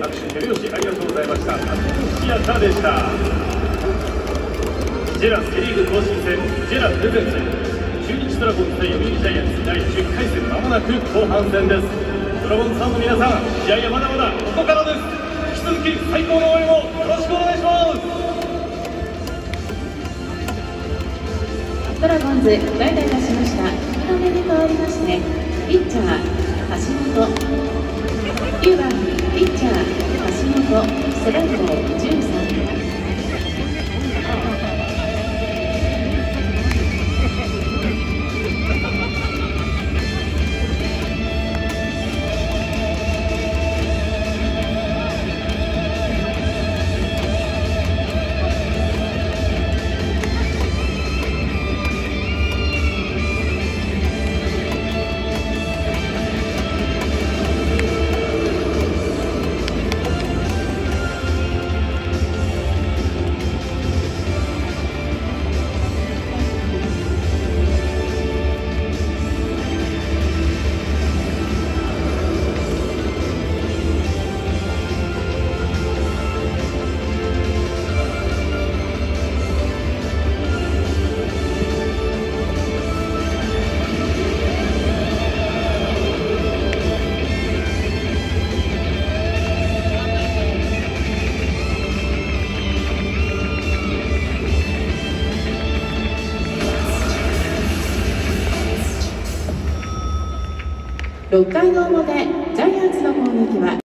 拍手手拍子ありがとうございました。シアターでした。ジェラセ・リーグ公式戦ジェラプレゼンツ中日ドラゴンズ対読売ジャイアンツ第10回戦、まもなく後半戦です。ドラゴンズファンの皆さん、試合はまだまだここからです。引き続き最高の応援をよろしくお願いします。 ドラゴンズ代打いたしました福留に代わりまして、ピッチャー橋本、9番ピッチャー橋本、背番号13。6回の表、ジャイアンツの攻撃は